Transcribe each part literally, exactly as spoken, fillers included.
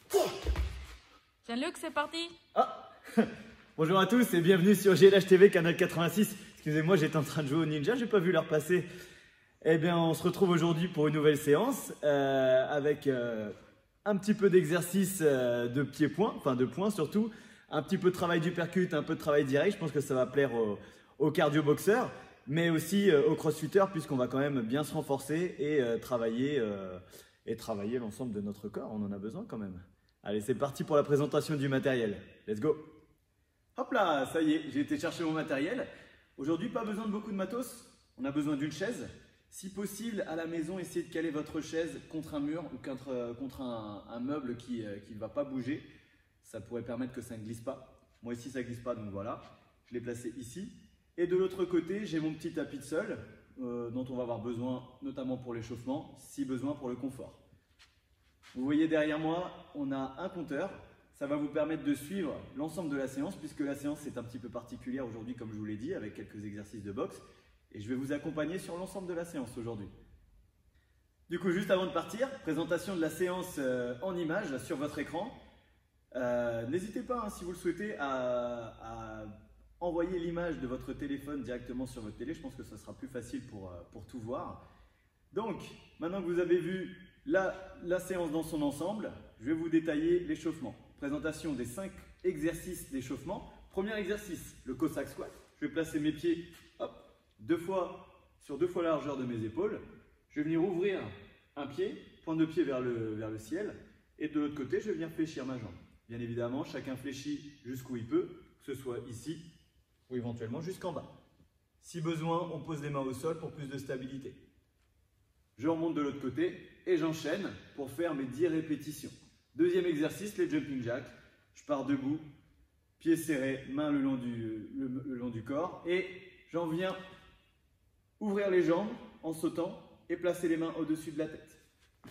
Jean-Luc, c'est parti. Ah Bonjour à tous et bienvenue sur G L H T V, canal quatre-vingt-six. Excusez-moi, j'étais en train de jouer au ninja, j'ai pas vu l'heure passer. Eh bien, on se retrouve aujourd'hui pour une nouvelle séance euh, avec euh, un petit peu d'exercice euh, de pied-point, enfin de poing surtout, un petit peu de travail du percute, un peu de travail direct. Je pense que ça va plaire aux, aux cardio-boxeurs, mais aussi euh, aux crossfitters, puisqu'on va quand même bien se renforcer et euh, travailler, euh, et travailler l'ensemble de notre corps. On en a besoin quand même. Allez, c'est parti pour la présentation du matériel. Let's go! Hop là, ça y est, j'ai été chercher mon matériel. Aujourd'hui, pas besoin de beaucoup de matos. On a besoin d'une chaise. Si possible, à la maison, essayez de caler votre chaise contre un mur ou contre, contre un, un meuble qui euh, qui ne va pas bouger. Ça pourrait permettre que ça ne glisse pas. Moi ici, ça ne glisse pas, donc voilà. Je l'ai placé ici. Et de l'autre côté, j'ai mon petit tapis de sol euh, dont on va avoir besoin, notamment pour l'échauffement, si besoin pour le confort. Vous voyez derrière moi, on a un compteur. Ça va vous permettre de suivre l'ensemble de la séance, puisque la séance est un petit peu particulière aujourd'hui, comme je vous l'ai dit, avec quelques exercices de boxe. Et je vais vous accompagner sur l'ensemble de la séance aujourd'hui. Du coup, juste avant de partir, présentation de la séance euh, en images sur votre écran. Euh, N'hésitez pas, hein, si vous le souhaitez, à, à envoyer l'image de votre téléphone directement sur votre télé. Je pense que ça sera plus facile pour, pour tout voir. Donc, maintenant que vous avez vu la, la séance dans son ensemble, je vais vous détailler l'échauffement. Présentation des cinq exercices d'échauffement. Premier exercice, le Cossack squat. Je vais placer mes pieds hop, deux fois, sur deux fois la largeur de mes épaules. Je vais venir ouvrir un pied, pointe de pied vers le, vers le ciel. Et de l'autre côté, je vais venir fléchir ma jambe. Bien évidemment, chacun fléchit jusqu'où il peut, que ce soit ici ou éventuellement jusqu'en bas. Si besoin, on pose les mains au sol pour plus de stabilité. Je remonte de l'autre côté et j'enchaîne pour faire mes dix répétitions. Deuxième exercice, les jumping jacks. Je pars debout, pieds serrés, mains le long du, le, le long du corps et j'en viens ouvrir les jambes en sautant et placer les mains au-dessus de la tête.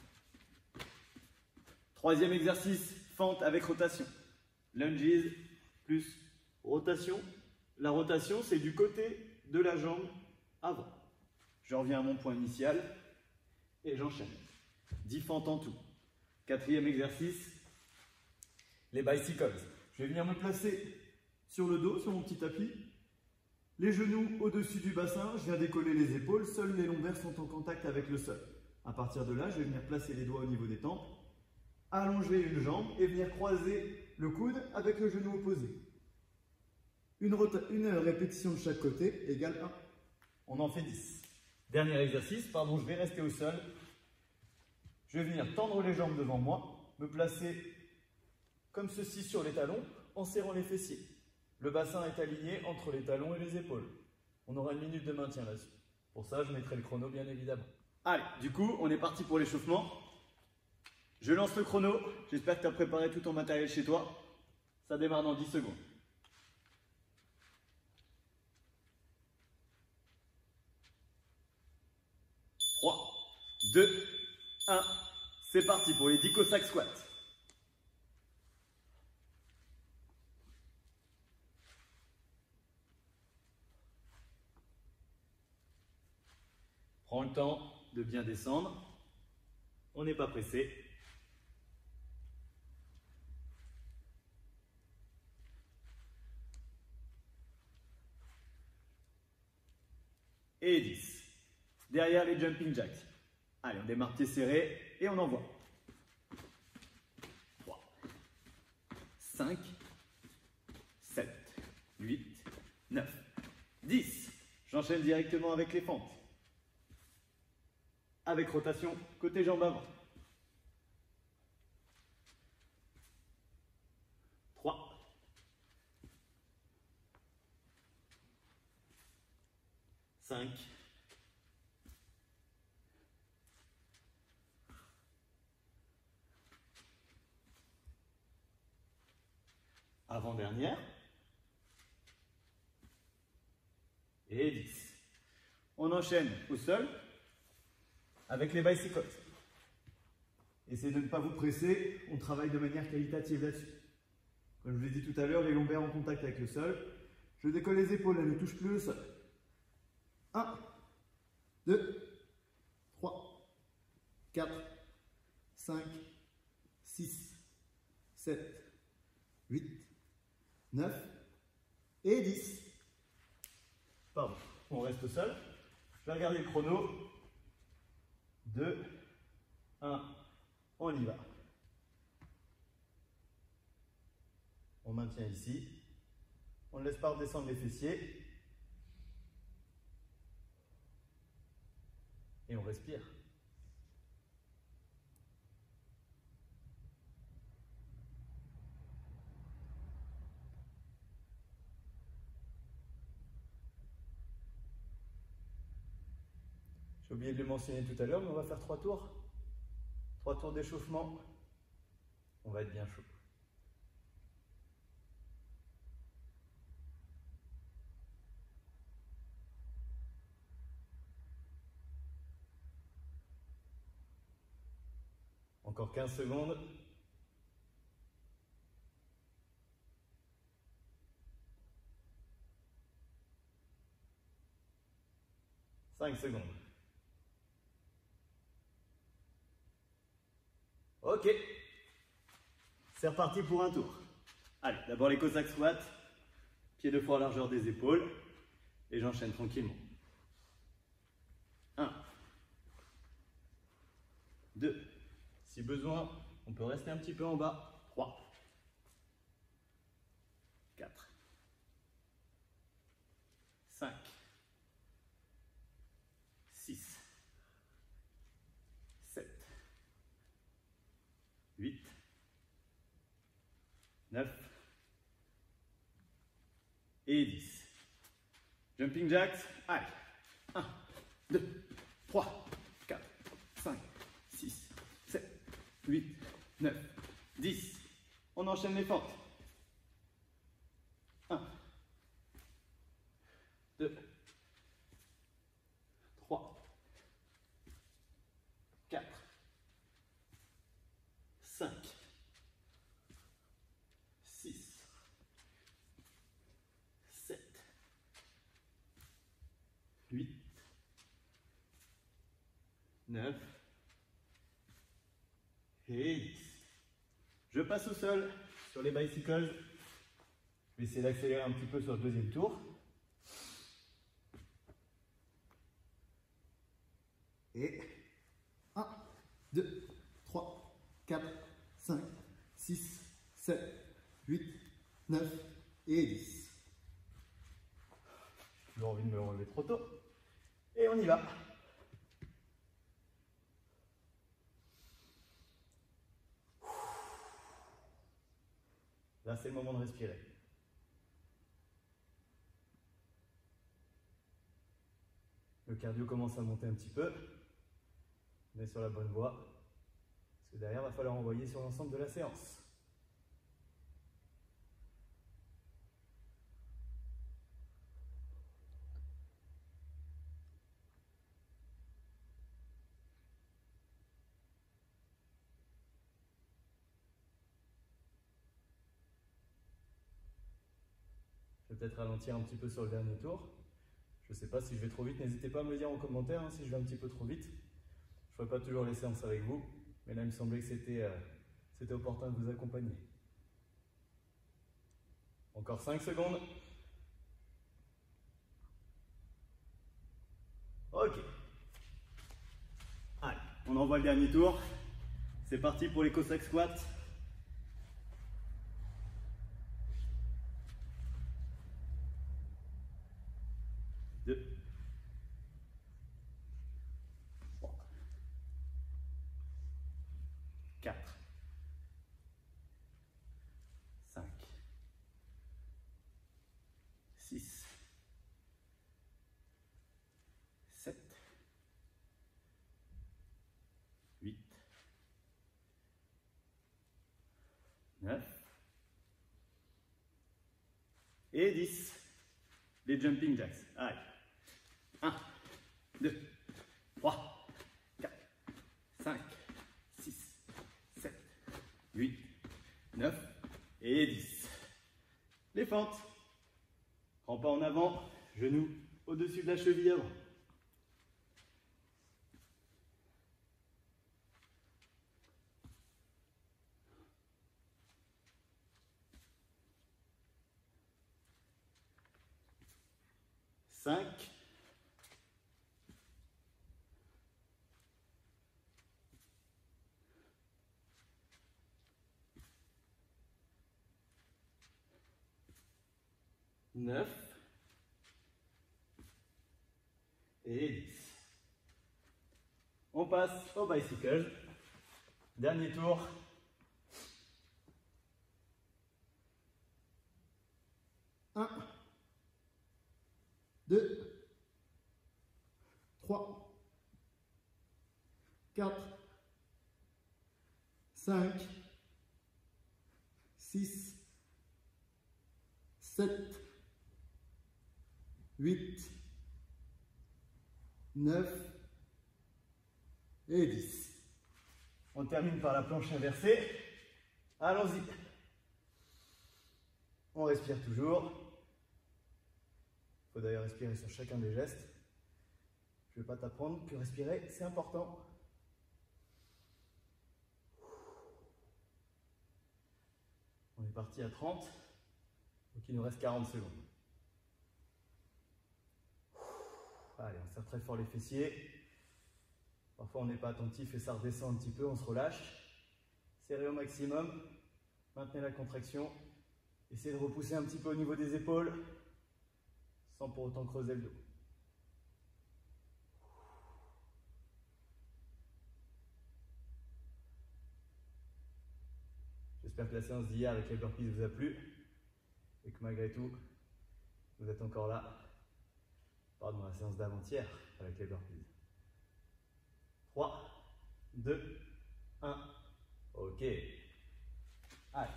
Troisième exercice, fente avec rotation. Lunges plus rotation. La rotation, c'est du côté de la jambe avant. Je reviens à mon point initial et j'enchaîne. dix fentes en tout. Quatrième exercice, les bicycles. Je vais venir me placer sur le dos, sur mon petit tapis. Les genoux au-dessus du bassin, je viens décoller les épaules. Seuls les lombaires sont en contact avec le sol. À partir de là, je vais venir placer les doigts au niveau des tempes, allonger une jambe et venir croiser le coude avec le genou opposé. Une, une répétition de chaque côté égale un. On en fait dix. Dernier exercice, pardon, je vais rester au sol. Je vais venir tendre les jambes devant moi, me placer comme ceci sur les talons en serrant les fessiers. Le bassin est aligné entre les talons et les épaules. On aura une minute de maintien là-dessus. Pour ça, je mettrai le chrono bien évidemment. Allez, du coup, on est parti pour l'échauffement. Je lance le chrono. J'espère que tu as préparé tout ton matériel chez toi. Ça démarre dans dix secondes. trois, deux, un. C'est parti pour les dix Cossack squats. Prends le temps de bien descendre. On n'est pas pressé. Et dix. Derrière les jumping jacks. Allez, on démarre pieds serrés et on envoie. trois, cinq, sept, huit, neuf, dix. J'enchaîne directement avec les fentes. Avec rotation, côté jambe avant. trois, cinq, avant-dernière, et dix. On enchaîne au sol avec les bicycles. Essayez de ne pas vous presser, on travaille de manière qualitative là-dessus. Comme je vous l'ai dit tout à l'heure, les lombaires en contact avec le sol. Je décolle les épaules, elles ne touchent plus le sol. un, deux, trois, quatre, cinq, six, sept, huit, neuf et dix. Pardon, on reste au sol. Je vais regarder le chrono. deux, un, on y va. On maintient ici. On ne laisse pas redescendre les fessiers. Et on respire. J'ai oublié de le mentionner tout à l'heure, mais on va faire trois tours. Trois tours d'échauffement. On va être bien chaud. Encore quinze secondes. cinq secondes. Ok. C'est reparti pour un tour. Allez, d'abord les Cossack squats. Pieds deux fois à largeur des épaules. Et j'enchaîne tranquillement. un. deux. Si besoin, on peut rester un petit peu en bas. trois. quatre. cinq. six. sept. huit. neuf. Et dix. Jumping jacks. Allez. un, deux, trois, quatre, cinq, six, sept, huit, neuf, dix. On enchaîne les fentes. un, deux, trois, quatre, cinq, six, sept, huit, neuf et dix. Je passe au sol sur les bicycles. Je vais essayer d'accélérer un petit peu sur le deuxième tour. Et un, deux, trois, quatre, cinq, six, sept, huit, neuf et dix. J'ai toujours envie de me relever trop tôt. Et on y va. Là, c'est le moment de respirer. Le cardio commence à monter un petit peu. On est sur la bonne voie. Parce que derrière, il va falloir envoyer sur l'ensemble de la séance. Je vais peut-être ralentir un petit peu sur le dernier tour. Je ne sais pas si je vais trop vite, n'hésitez pas à me le dire en commentaire hein, si je vais un petit peu trop vite. Je ne ferai pas toujours les séances avec vous, mais là il me semblait que c'était euh, c'était opportun de vous accompagner. Encore cinq secondes. Ok. Allez, on envoie le dernier tour. C'est parti pour les Cossack squats. deux, trois, quatre, cinq, six, sept, huit, neuf et dix. Les jumping jacks. Allez. un, deux, trois, quatre, cinq, six, sept, huit, neuf et dix. Les fentes. Prends pas en avant, genoux au-dessus de la cheville avant. cinq, neuf et dix. On passe au bicycle. Dernier tour. un, deux, trois, quatre, cinq, six, sept, huit, neuf et dix. On termine par la planche inversée. Allons-y. On respire toujours. Il faut d'ailleurs respirer sur chacun des gestes. Je ne vais pas t'apprendre que respirer, c'est important. On est parti à trente. Donc il nous reste quarante secondes. Allez, on serre très fort les fessiers. Parfois on n'est pas attentif et ça redescend un petit peu, on se relâche. Serrez au maximum. Maintenez la contraction. Essayez de repousser un petit peu au niveau des épaules, sans pour autant creuser le dos. J'espère que la séance d'hier avec les burpees vous a plu et que malgré tout, vous êtes encore là. Pardon, la séance d'avant-hier avec les burpees. trois, deux, un. Ok. Allez.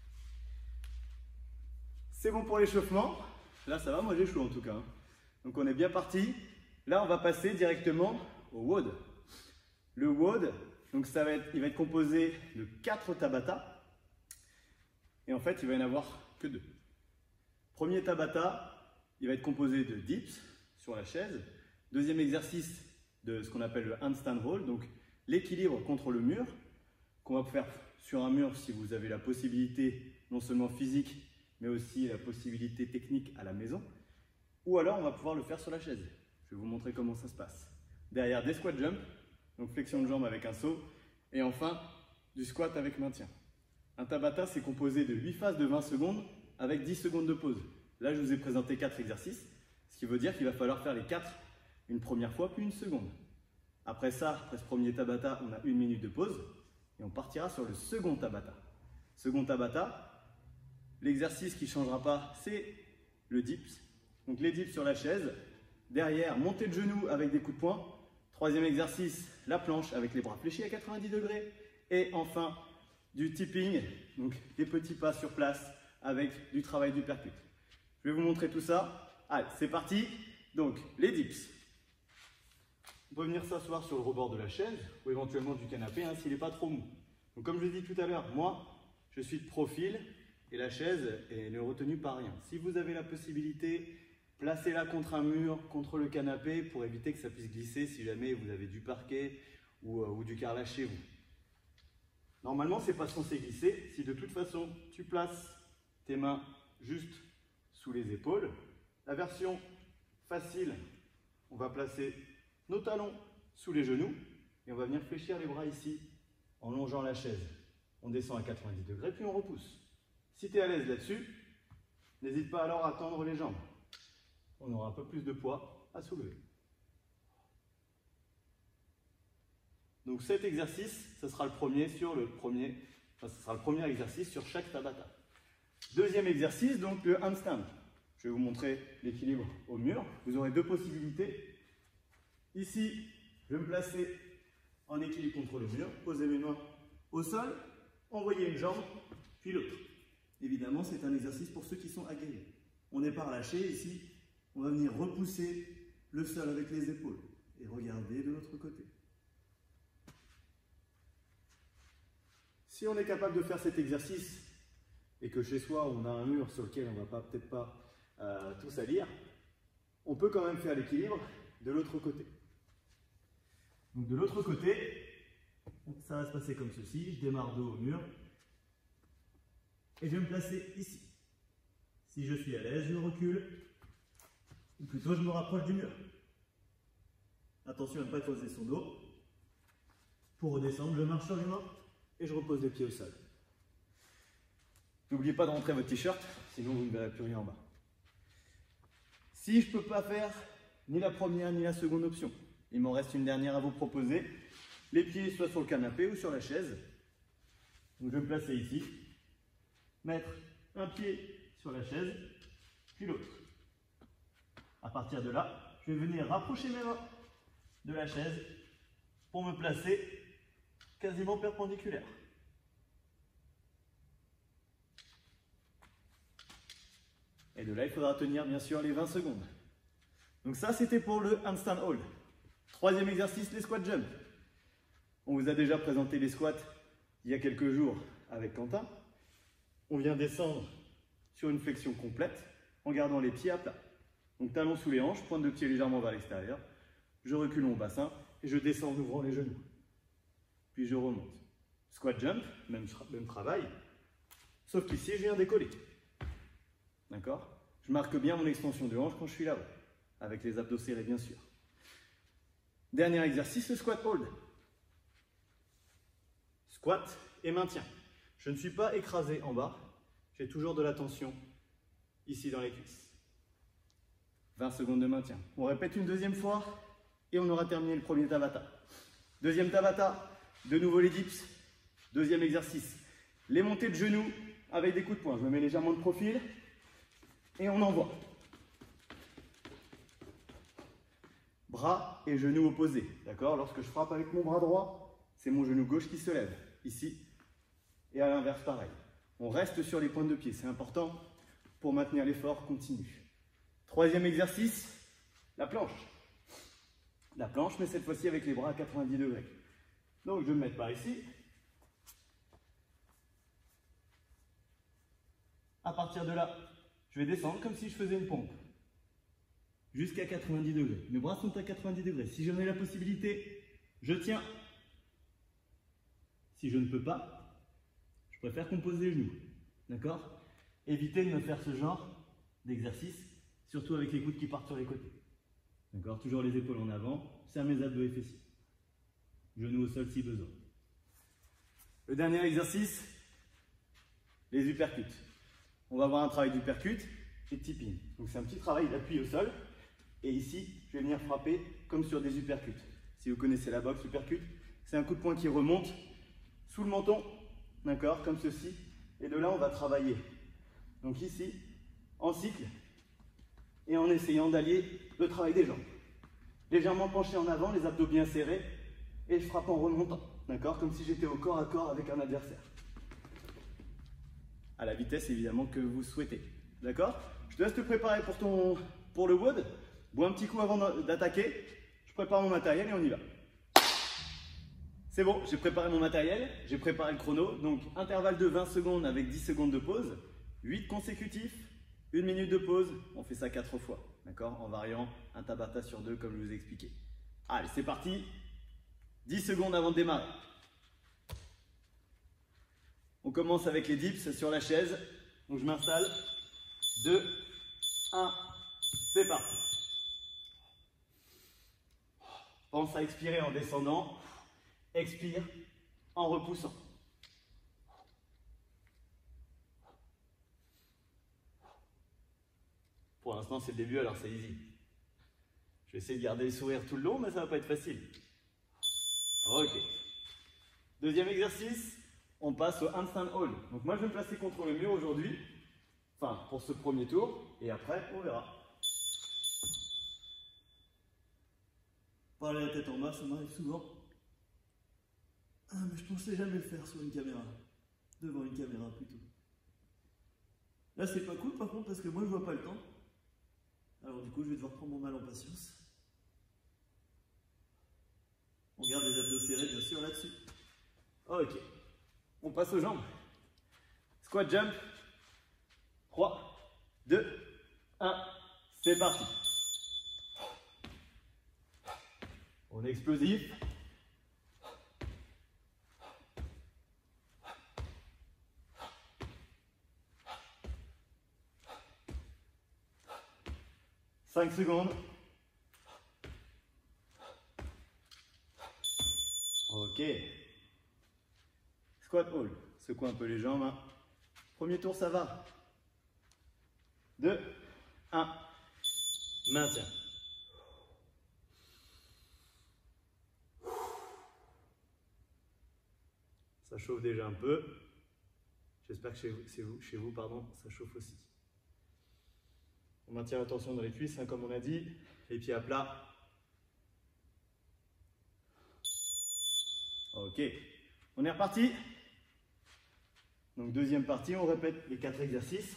C'est bon pour l'échauffement. Là, ça va, moi j'ai chaud en tout cas. Donc on est bien parti. Là, on va passer directement au W O D. Le W O D, donc ça va être, il va être composé de quatre Tabata. Et en fait, il va y en avoir que deux. Premier Tabata, il va être composé de dips sur la chaise. Deuxième exercice de ce qu'on appelle le handstand roll, donc l'équilibre contre le mur, qu'on va faire sur un mur si vous avez la possibilité, non seulement physique, mais aussi la possibilité technique à la maison. Ou alors, on va pouvoir le faire sur la chaise. Je vais vous montrer comment ça se passe. Derrière, des squat jump, donc flexion de jambe avec un saut. Et enfin, du squat avec maintien. Un Tabata, c'est composé de huit phases de vingt secondes avec dix secondes de pause. Là, je vous ai présenté quatre exercices, ce qui veut dire qu'il va falloir faire les quatre une première fois, puis une seconde. Après ça, après ce premier Tabata, on a une minute de pause et on partira sur le second Tabata. Second Tabata, l'exercice qui ne changera pas, c'est le dips. Donc les dips sur la chaise. Derrière, montée de genoux avec des coups de poing. Troisième exercice, la planche avec les bras fléchis à quatre-vingt-dix degrés. Et enfin, du tipping, donc des petits pas sur place avec du travail du percute. Je vais vous montrer tout ça. Allez, c'est parti. Donc, les dips. On peut venir s'asseoir sur le rebord de la chaise ou éventuellement du canapé hein, s'il n'est pas trop mou. Donc, comme je l'ai dit tout à l'heure, moi, je suis de profil. Et la chaise elle n'est retenue par rien. Si vous avez la possibilité, placez-la contre un mur, contre le canapé pour éviter que ça puisse glisser si jamais vous avez du parquet ou, euh, ou du carrelage chez vous. Normalement, ce n'est pas censé glisser. Si de toute façon, tu places tes mains juste sous les épaules. La version facile, on va placer nos talons sous les genoux et on va venir fléchir les bras ici en longeant la chaise. On descend à quatre-vingt-dix degrés puis on repousse. Si tu es à l'aise là-dessus, n'hésite pas alors à tendre les jambes. On aura un peu plus de poids à soulever. Donc cet exercice, ce sera le premier sur le premier, enfin, ce sera le premier exercice sur chaque Tabata. Deuxième exercice, donc le handstand. Je vais vous montrer l'équilibre au mur. Vous aurez deux possibilités. Ici, je vais me placer en équilibre contre le mur, poser mes mains au sol, envoyer une jambe, puis l'autre. Évidemment, c'est un exercice pour ceux qui sont aguerris. On n'est pas relâché ici, on va venir repousser le sol avec les épaules et regarder de l'autre côté. Si on est capable de faire cet exercice et que chez soi on a un mur sur lequel on ne va peut-être pas euh, tout salir, on peut quand même faire l'équilibre de l'autre côté. Donc de l'autre côté, ça va se passer comme ceci. Je démarre dos au mur et je vais me placer ici. Si je suis à l'aise, je recule Ou plutôt, je me rapproche du mur. Attention à ne pas creuser son dos. Pour redescendre, je marche sur les mains et je repose les pieds au sol. N'oubliez pas de rentrer votre t-shirt, sinon vous ne verrez plus rien en bas. Si je ne peux pas faire ni la première ni la seconde option, il m'en reste une dernière à vous proposer. Les pieds soit sur le canapé ou sur la chaise. Donc je vais me placer ici, mettre un pied sur la chaise, puis l'autre. À partir de là, je vais venir rapprocher mes mains de la chaise pour me placer quasiment perpendiculaire. Et de là, il faudra tenir bien sûr les vingt secondes. Donc ça, c'était pour le handstand hold. Troisième exercice, les squat jump. On vous a déjà présenté les squats il y a quelques jours avec Quentin. On vient descendre sur une flexion complète en gardant les pieds à plat. Donc talons sous les hanches, pointe de pied légèrement vers l'extérieur. Je recule mon bassin et je descends en ouvrant les genoux. Puis je remonte. Squat jump, même, même travail, sauf qu'ici je viens décoller. D'accord? Je marque bien mon extension de hanche quand je suis là-haut, avec les abdos serrés bien sûr. Dernier exercice, le squat hold. Squat et maintien. Je ne suis pas écrasé en bas, j'ai toujours de la tension ici dans les cuisses. vingt secondes de maintien. On répète une deuxième fois et on aura terminé le premier Tabata. Deuxième Tabata, de nouveau les dips. Deuxième exercice, les montées de genoux avec des coups de poing. Je me mets légèrement de profil et on envoie. Bras et genoux opposés, d'accord? Lorsque je frappe avec mon bras droit, c'est mon genou gauche qui se lève, ici, et à l'inverse pareil. On reste sur les pointes de pied, c'est important pour maintenir l'effort continu. Troisième exercice, la planche. La planche, mais cette fois-ci avec les bras à quatre-vingt-dix degrés. Donc je vais me mettre par ici. À partir de là, je vais descendre comme si je faisais une pompe. Jusqu'à quatre-vingt-dix degrés. Mes bras sont à quatre-vingt-dix degrés. Si j'en ai la possibilité, je tiens. Si je ne peux pas, je préfère qu'on pose les genoux. D'accord? Évitez de me faire ce genre d'exercice, surtout avec les coudes qui partent sur les côtés. D'accord? Toujours les épaules en avant, serre mes abdos et fessiers. Genoux au sol si besoin. Le dernier exercice, les uppercuts. On va avoir un travail d'uppercut et de tipping. Donc c'est un petit travail d'appui au sol. Et ici, je vais venir frapper comme sur des uppercuts. Si vous connaissez la boxe, uppercut, c'est un coup de poing qui remonte sous le menton, d'accord, comme ceci. Et de là, on va travailler. Donc ici, en cycle, et en essayant d'allier le travail des jambes. Légèrement penché en avant, les abdos bien serrés, et je frappe en remontant, d'accord, comme si j'étais au corps à corps avec un adversaire. À la vitesse, évidemment, que vous souhaitez. D'accord? Je te laisse te préparer pour, ton, pour le WOD. Bois un petit coup avant d'attaquer. Je prépare mon matériel et on y va. C'est bon, j'ai préparé mon matériel, j'ai préparé le chrono. Donc, intervalle de vingt secondes avec dix secondes de pause. huit consécutifs, une minute de pause. On fait ça quatre fois, d'accord? En variant un Tabata sur deux, comme je vous ai expliqué. Allez, c'est parti. dix secondes avant de démarrer. On commence avec les dips sur la chaise. Donc, je m'installe. deux, un, c'est parti. Pense à expirer en descendant. Expire en repoussant. Pour l'instant, c'est le début, alors c'est easy. Je vais essayer de garder le sourire tout le long, mais ça va pas être facile. Ok. Deuxième exercice, on passe au handstand hold. Donc moi, je vais me placer contre le mur aujourd'hui. Enfin, pour ce premier tour. Et après, on verra. Parler la tête en bas, ça m'arrive souvent. Ah, mais je pensais jamais le faire sur une caméra. Devant une caméra, plutôt. Là, c'est pas cool, par contre, parce que moi, je vois pas le temps. Alors, du coup, je vais devoir prendre mon mal en patience. On garde les abdos serrés, bien sûr, là-dessus. Ok. On passe aux jambes. Squat jump. trois, deux, un. C'est parti. On est explosif. cinq secondes. Ok. Squat hold. Secoue un peu les jambes. Hein. Premier tour, ça va. deux, un. Maintien. Ça chauffe déjà un peu. J'espère que chez vous, chez vous, chez vous pardon, ça chauffe aussi. On maintient la tension dans les cuisses, hein, comme on a dit. Les pieds à plat. Ok. On est reparti. Donc deuxième partie, on répète les quatre exercices.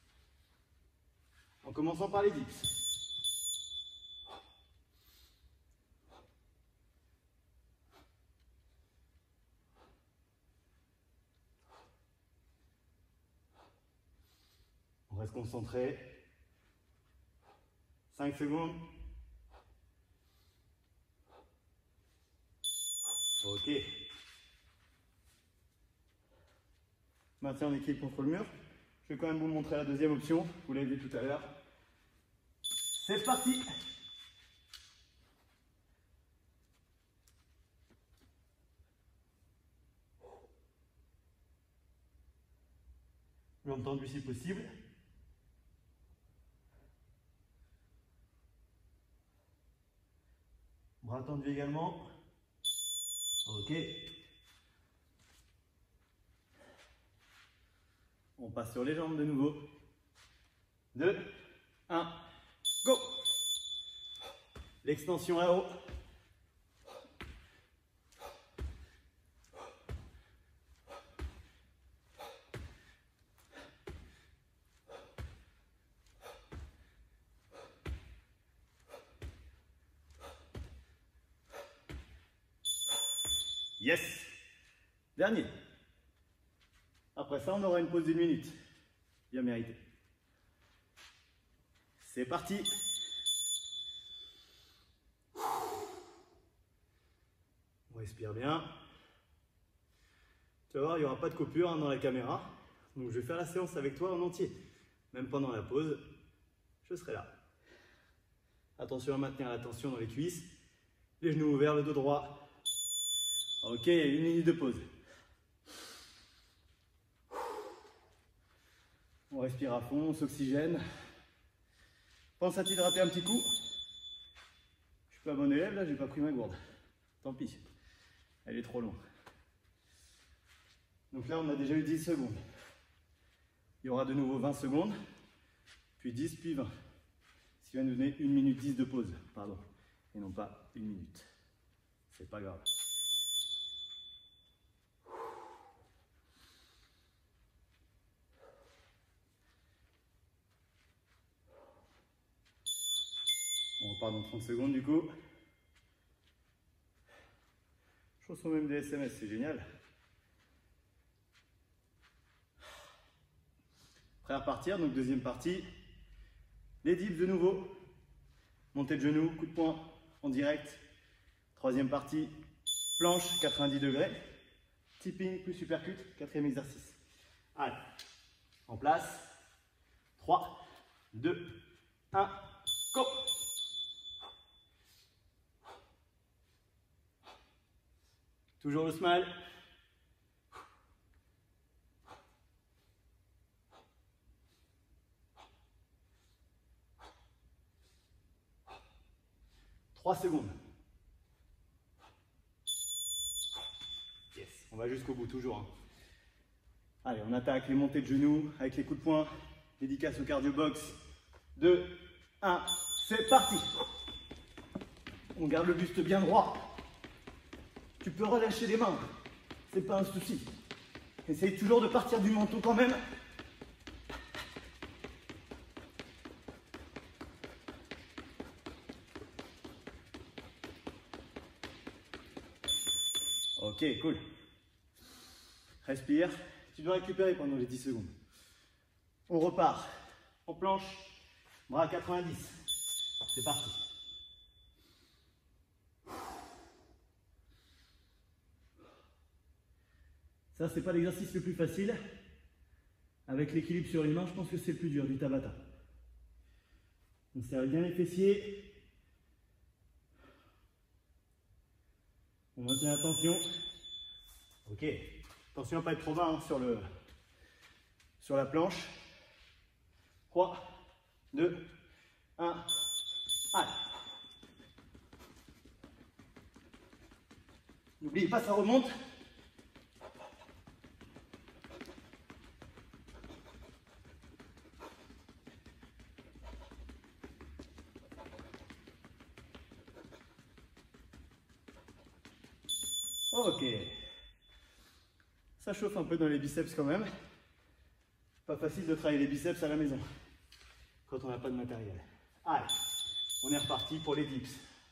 En commençant par les dips. On reste concentré. cinq secondes. Ok. Maintien en équilibre contre le mur. Je vais quand même vous montrer la deuxième option. Vous l'avez vu tout à l'heure. C'est parti. Jambes tendues si possible. Bras tendus également. Ok. On passe sur les jambes de nouveau. deux, un, go. L'extension là-haut. Yes. Dernier. Après ça, on aura une pause d'une minute. Bien mérité. C'est parti. On respire bien. Tu vas voir, il n'y aura pas de coupure hein, dans la caméra. Donc je vais faire la séance avec toi en entier. Même pendant la pause, je serai là. Attention à maintenir la tension dans les cuisses. Les genoux ouverts, le dos droit. Ok, une minute de pause. On respire à fond, on s'oxygène. Pense à t'hydrater un petit coup. Je suis pas bon élève, là, j'ai pas pris ma gourde. Tant pis, elle est trop longue. Donc là, on a déjà eu dix secondes. Il y aura de nouveau vingt secondes, puis dix, puis vingt. Ce qui va nous donner une minute dix de pause, pardon, et non pas une minute. C'est pas grave. On repart dans trente secondes du coup. Je reçois même des S M S, c'est génial. Prêt à repartir, donc deuxième partie. Les dips de nouveau. Montée de genoux, coup de poing en direct. Troisième partie, planche, quatre-vingt-dix degrés. Tipping plus supercut, quatrième exercice. Allez, en place. trois, deux, un, go! Toujours le smile. trois secondes. Yes, on va jusqu'au bout, toujours. Hein. Allez, on attaque les montées de genoux avec les coups de poing. Dédicace au cardio box. deux, un, c'est parti. On garde le buste bien droit. Tu peux relâcher les mains, c'est pas un souci. Essaye toujours de partir du menton quand même. Ok, cool. Respire. Tu dois récupérer pendant les dix secondes. On repart. En planche, bras à quatre-vingt-dix. C'est parti. Ça, c'est pas l'exercice le plus facile. Avec l'équilibre sur une main, je pense que c'est le plus dur du Tabata. On serre bien les fessiers. On maintient la tension. Ok. Attention à ne pas être trop bas hein, sur, le, sur la planche. trois, deux, un. Allez. N'oubliez pas, ça remonte. Ok. Ça chauffe un peu dans les biceps quand même. Pas facile de travailler les biceps à la maison quand on n'a pas de matériel. Allez, on est reparti pour les dips.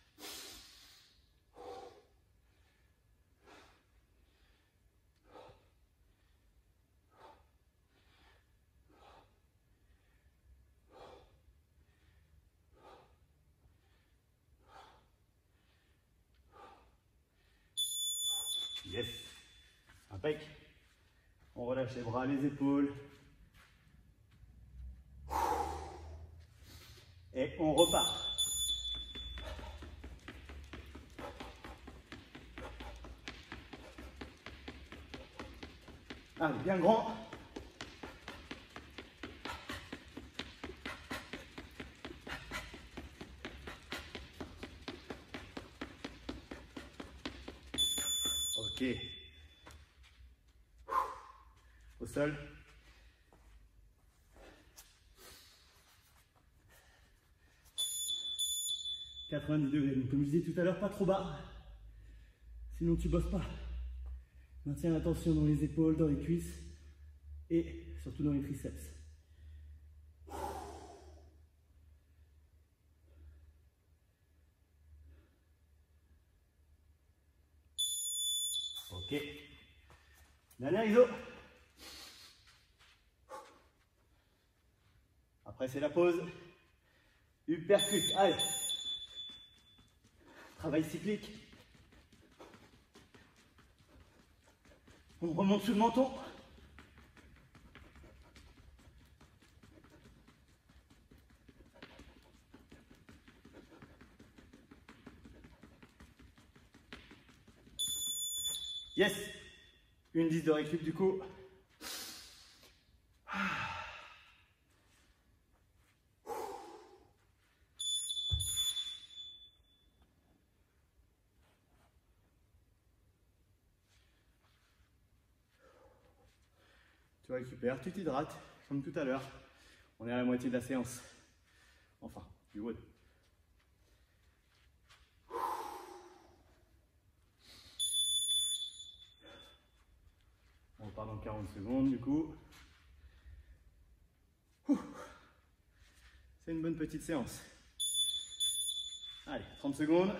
Yes. Impec. On relâche les bras, les épaules. Et on repart. Allez, bien grand. Ok. Au sol. quatre-vingt-dix degrés. Donc, comme je disais tout à l'heure, pas trop bas. Sinon, tu bosses pas. Maintiens la tension dans les épaules, dans les cuisses et surtout dans les triceps. Ok. Dernier iso. Après, c'est la pause. Uppercut. Allez. Travail cyclique. On remonte sous le menton. Yes. Une dix de récup du coup. Tu récupères, tu t'hydrates, comme tout à l'heure. On est à la moitié de la séance. Enfin, du wood. On repart dans quarante secondes du coup. C'est une bonne petite séance. Allez, trente secondes.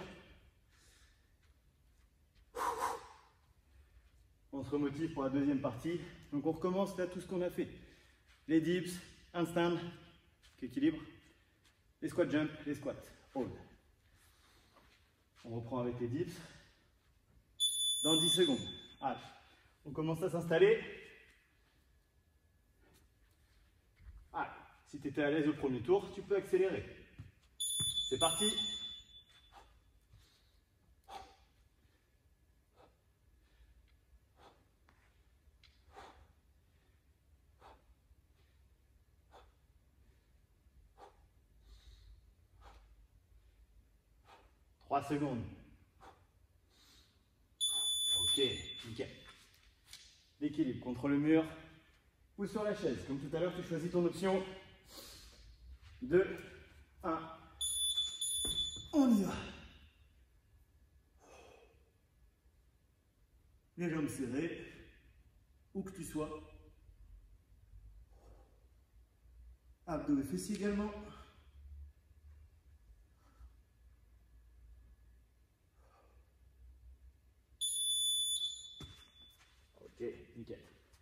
On se remotive pour la deuxième partie. Donc on recommence là tout ce qu'on a fait. Les dips, handstand, équilibre, les squat jump, les squats, hold. On reprend avec les dips. Dans dix secondes. Allez, on commence à s'installer. Allez, si tu étais à l'aise au premier tour, tu peux accélérer. C'est parti. trois secondes. Ok, nickel. L'équilibre contre le mur ou sur la chaise. Comme tout à l'heure, tu choisis ton option. deux, un. On y va. Les jambes serrées, où que tu sois. Abdos et fessiers également. Ok, nickel.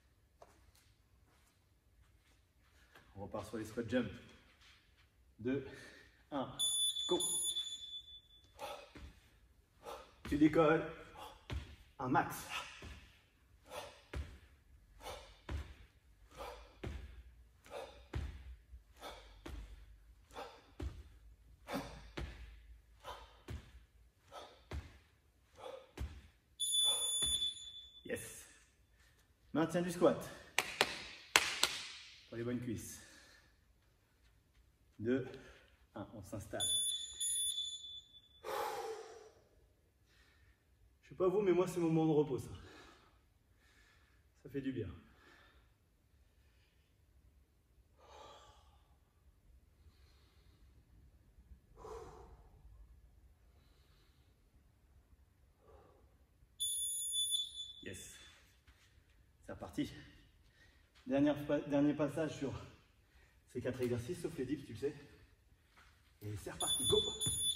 On repart sur les squat jump. deux, un, go. Tu décolles. Un max. Yes. Maintien du squat. Pour les bonnes cuisses. deux, un, on s'installe. Je sais pas vous, mais moi c'est mon moment de repos ça. Ça fait du bien. Yes. C'est reparti. Dernière, dernier passage sur ces quatre exercices, sauf les dips, tu le sais. Et c'est reparti, go!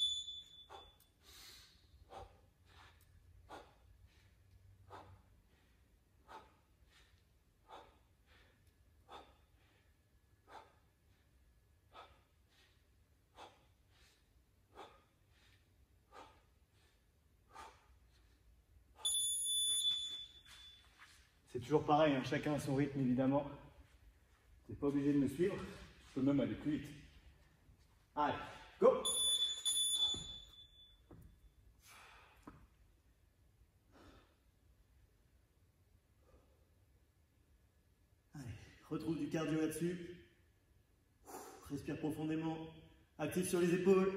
C'est toujours pareil, hein, chacun a son rythme évidemment. Tu n'es pas obligé de me suivre, tu peux même aller plus vite. Allez, go! Allez, retrouve du cardio là-dessus. Respire profondément. Active sur les épaules.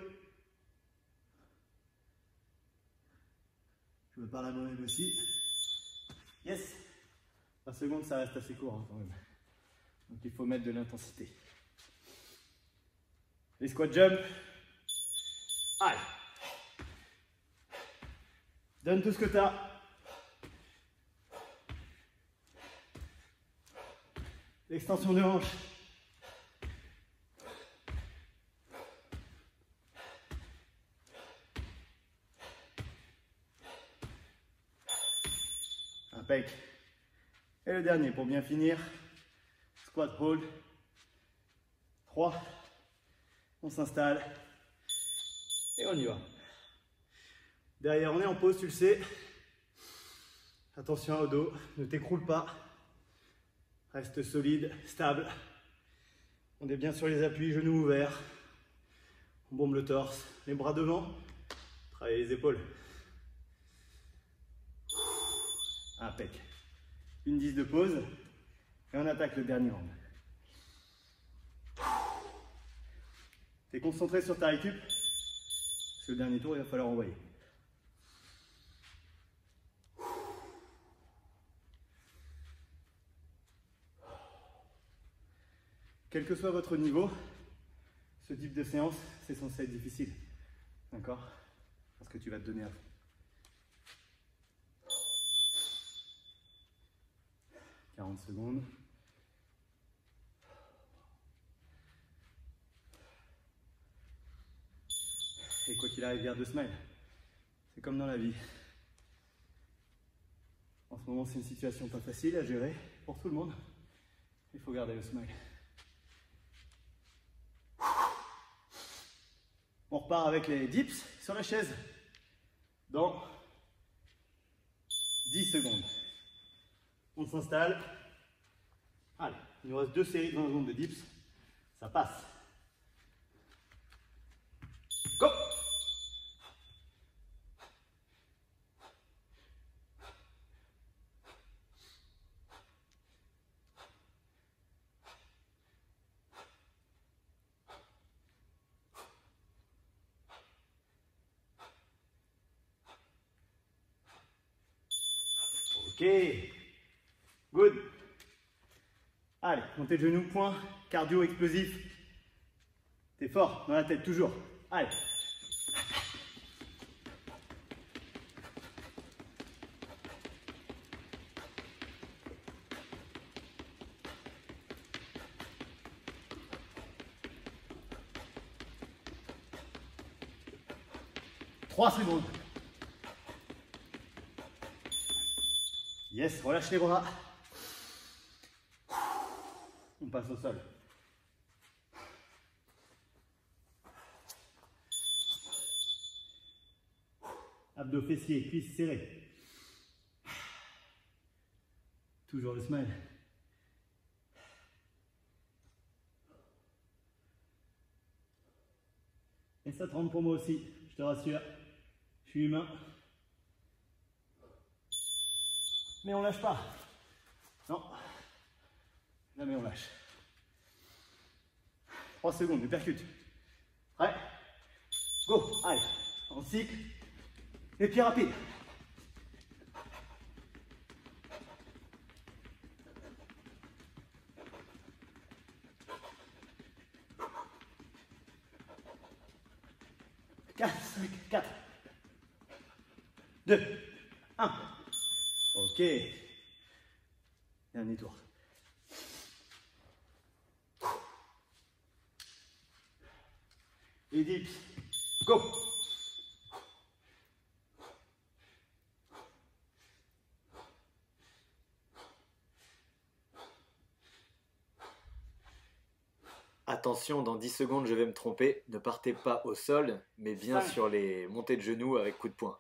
Je me parle à moi-même aussi. Yes! vingt secondes, ça reste assez court hein, quand même. Donc il faut mettre de l'intensité. Les squat jump. Allez. Donne tout ce que tu as. L'extension de hanche. Impec. Et le dernier pour bien finir. Squat hold. trois. On s'installe. Et on y va. Derrière, on est en pause, tu le sais. Attention au dos, ne t'écroule pas. Reste solide, stable. On est bien sur les appuis, genoux ouverts. On bombe le torse, les bras devant. Travaillez les épaules. Impec. Une dix de pause. Et on attaque le dernier round. T'es concentré sur ta récup. Parce que le dernier tour, il va falloir envoyer. Quel que soit votre niveau, ce type de séance, c'est censé être difficile. D'accord? Parce que tu vas te donner à fond. quarante secondes. Et quoi qu'il arrive, garde le smile. C'est comme dans la vie. En ce moment, c'est une situation pas facile à gérer pour tout le monde. Il faut garder le smile. On repart avec les dips sur la chaise dans dix secondes. On s'installe. Allez, il nous reste deux séries de vingt secondes de dips. Ça passe. Go! Ok, good. Allez, montez le genou, point, cardio explosif. T'es fort dans la tête, toujours. Allez. Trois secondes. Yes, relâche les bras. On passe au sol. Abdos fessiers, cuisses serrées. Toujours le smile. Et ça tremble pour moi aussi, je te rassure. Je suis humain. mais on lâche pas. Non, jamais on lâche. trois secondes, uppercut. Prêt? Go, allez, on cycle. Les pieds rapides. quatre, cinq, quatre, deux, un. Ok. Dernier tour. Et dips. Go. Attention, dans dix secondes, je vais me tromper. Ne partez pas au sol, mais bien cinq. sur les montées de genoux avec coup de poing.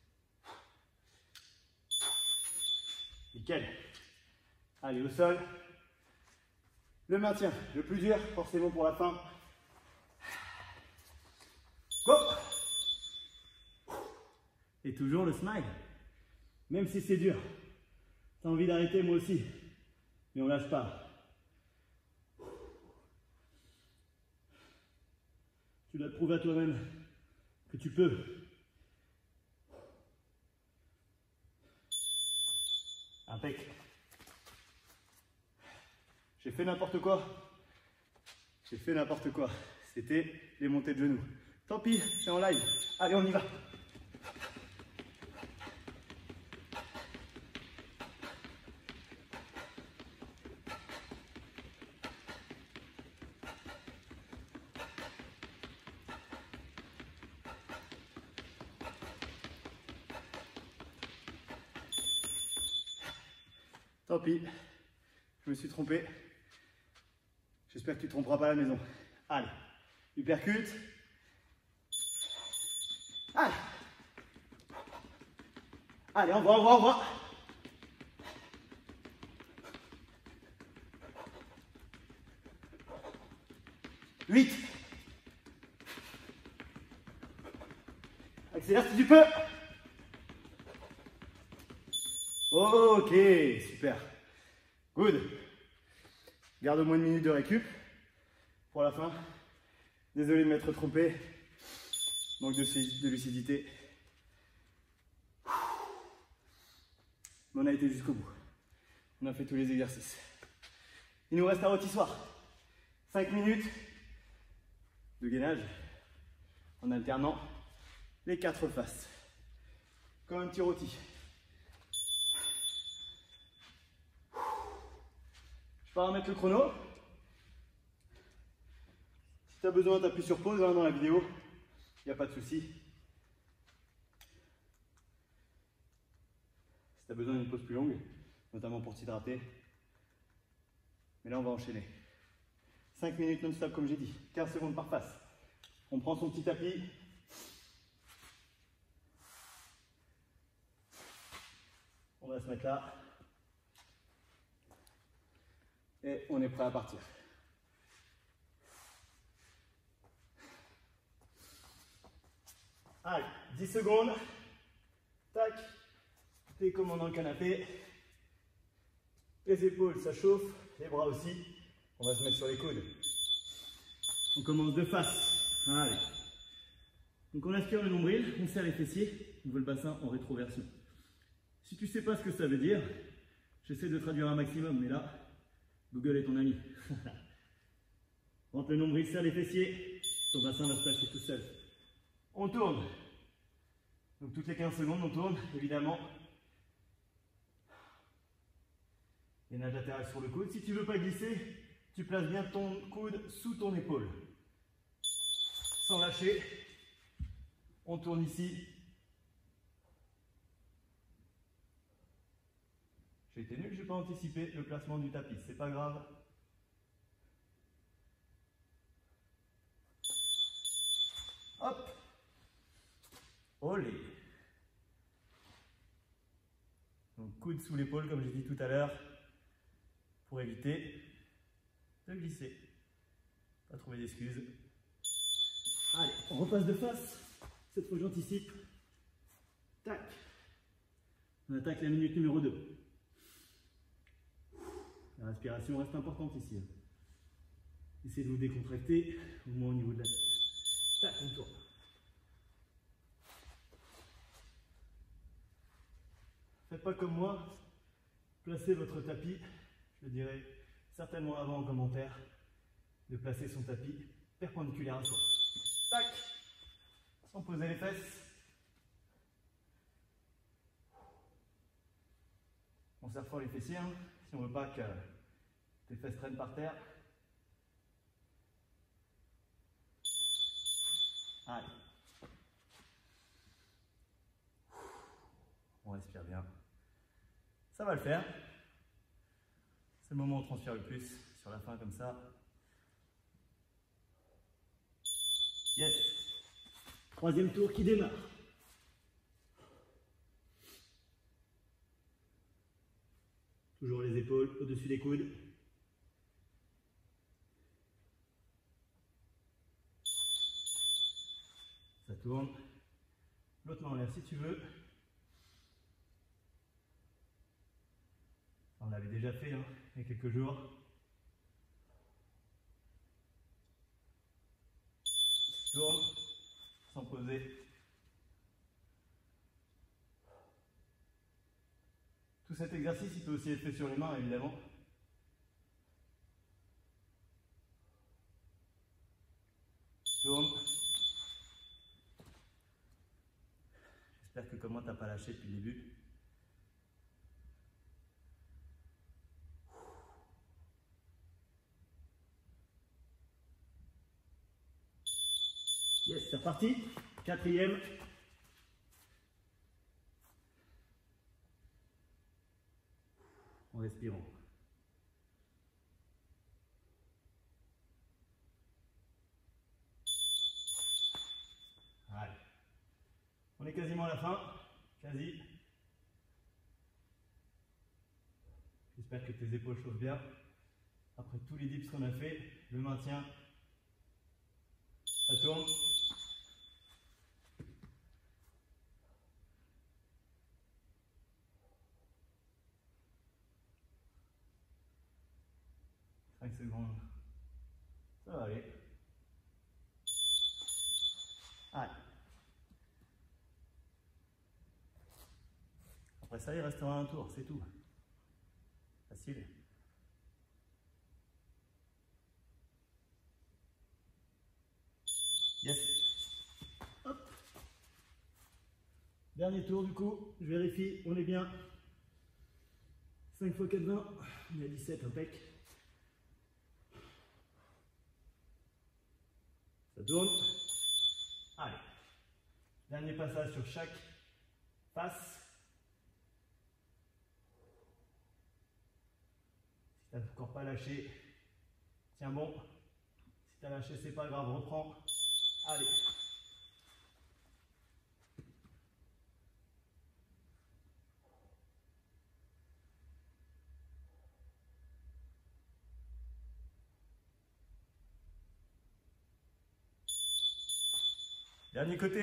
Nickel. Allez, au sol. Le maintien, le plus dur, forcément pour la fin. Go. Et toujours le smile. Même si c'est dur. T'as envie d'arrêter, moi aussi. Mais on lâche pas. Tu dois te prouver à toi-même que tu peux. Impec. J'ai fait n'importe quoi. J'ai fait n'importe quoi. C'était les montées de genoux. Tant pis, c'est en live. Allez, on y va. Tant pis, je me suis trompé. J'espère que tu ne te tromperas pas à la maison. Allez, uppercut. Allez. Allez, on va, on va, on va. huit. Accélère si tu peux. Ok, super. Good. Garde au moins une minute de récup pour la fin. Désolé de m'être trompé. Manque de, de lucidité. Mais on a été jusqu'au bout. On a fait tous les exercices. Il nous reste un rôtissoir. cinq minutes de gainage en alternant les quatre faces. Comme un petit rôti. Je vais remettre le chrono. Si tu as besoin, tu appuies sur pause hein, dans la vidéo. Il n'y a pas de souci. Si tu as besoin d'une pause plus longue, notamment pour t'hydrater. Mais là, on va enchaîner. cinq minutes non-stop, comme j'ai dit. quinze secondes par face. On prend son petit tapis. On va se mettre là. Et on est prêt à partir. Allez, dix secondes. Tac. T'es comme dans le canapé. Les épaules, ça chauffe. Les bras aussi. On va se mettre sur les coudes. On commence de face. Allez. Donc on aspire le nombril, on serre les fessiers, on veut le bassin en rétroversion. Si tu ne sais pas ce que ça veut dire, j'essaie de traduire un maximum, mais là, Google est ton ami. Rentre le nombril, serre les fessiers, ton bassin va se placer tout seul. On tourne. Donc toutes les quinze secondes, on tourne, évidemment. Gainage latéral sur le coude. Si tu ne veux pas glisser, tu places bien ton coude sous ton épaule. Sans lâcher. On tourne ici. J'ai été nul, je n'ai pas anticipé le placement du tapis. C'est pas grave. Hop. Olé. Donc coude sous l'épaule, comme j'ai dit tout à l'heure, pour éviter de glisser. Pas trouver d'excuses. Allez, on repasse de face. Cette fois, j'anticipe. Tac. On attaque la minute numéro deux. La respiration reste importante ici. Essayez de vous décontracter, au moins au niveau de la tête. Tac, on tourne. Faites pas comme moi. Placez votre tapis, je le dirai certainement avant en commentaire, de placer son tapis perpendiculaire à soi. Tac, sans poser les fesses. On serre fort les fessiers, hein, si on ne veut pas que tes fesses traînent par terre. Allez. On respire bien. Ça va le faire. C'est le moment où on transpire le plus, sur la fin comme ça. Yes. Troisième tour qui démarre. Toujours les épaules au-dessus des coudes. Ça tourne. L'autre main en l'air si tu veux. On l'avait déjà fait hein, il y a quelques jours. Tourne, sans poser. Tout cet exercice, il peut aussi être fait sur les mains, évidemment. Tourne. J'espère que comme moi, tu n'as pas lâché depuis le début. Yes, c'est reparti. Quatrième. En respirant. Allez. On est quasiment à la fin. Quasi. J'espère que tes épaules chauffent bien. Après tous les dips qu'on a fait, le maintien. Ça tourne. cinq secondes. Ça va aller. Allez. Après ça, il restera un tour, c'est tout. Facile. Yes. Hop. Dernier tour du coup, je vérifie, on est bien. cinq fois quatre, vingt. On est à dix-sept, impec. Ça tourne. Allez. Dernier passage sur chaque face. Si tu n'as encore pas lâché, tiens bon. Si tu as lâché, c'est pas grave, reprends. Allez. Dernier côté.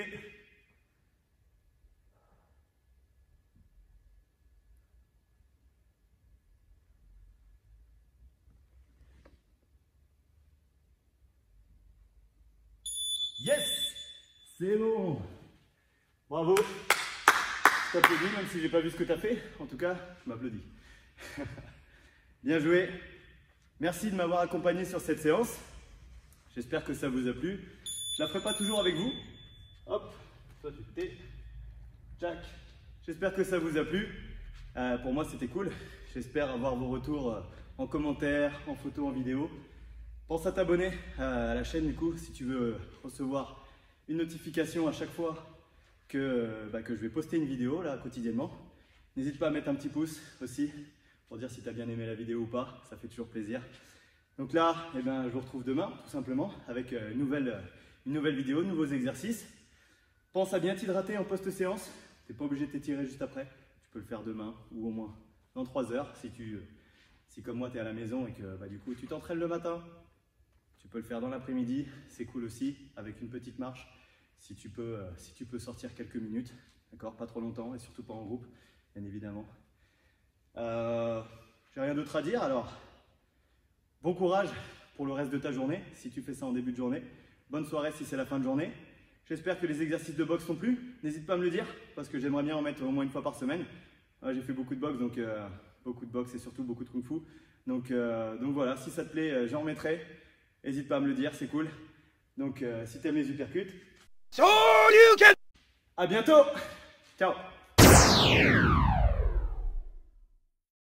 Yes! C'est bon! Bravo! Je t'applaudis même si j'ai pas vu ce que tu as fait. En tout cas, je m'applaudis. Bien joué! Merci de m'avoir accompagné sur cette séance. J'espère que ça vous a plu. Je la ferai pas toujours avec vous. Hop, toi tu te tais. Jack. J'espère que ça vous a plu. Euh, pour moi, c'était cool. J'espère avoir vos retours euh, en commentaire, en photo, en vidéo. Pense à t'abonner euh, à la chaîne du coup si tu veux recevoir une notification à chaque fois que, euh, bah, que je vais poster une vidéo là quotidiennement. N'hésite pas à mettre un petit pouce aussi pour dire si tu as bien aimé la vidéo ou pas. Ça fait toujours plaisir. Donc là, eh ben, je vous retrouve demain tout simplement avec euh, une nouvelle, une nouvelle vidéo, de nouveaux exercices. Pense à bien t'hydrater en post-séance. Tu n'es pas obligé de t'étirer juste après. Tu peux le faire demain ou au moins dans trois heures si, tu, si comme moi tu es à la maison et que bah, du coup tu t'entraînes le matin. Tu peux le faire dans l'après-midi, c'est cool aussi avec une petite marche si tu peux, euh, si tu peux sortir quelques minutes, d'accord, pas trop longtemps et surtout pas en groupe, bien évidemment. Euh, j'ai rien d'autre à dire. Alors, bon courage pour le reste de ta journée, si tu fais ça en début de journée. Bonne soirée si c'est la fin de journée. J'espère que les exercices de boxe t'ont plu. N'hésite pas à me le dire, parce que j'aimerais bien en mettre au moins une fois par semaine. Euh, j'ai fait beaucoup de boxe, donc euh, beaucoup de boxe et surtout beaucoup de kung-fu. Donc, euh, donc voilà, si ça te plaît, euh, j'en remettrai. N'hésite pas à me le dire, c'est cool. Donc euh, si t'aimes les uppercuts, à bientôt. Ciao.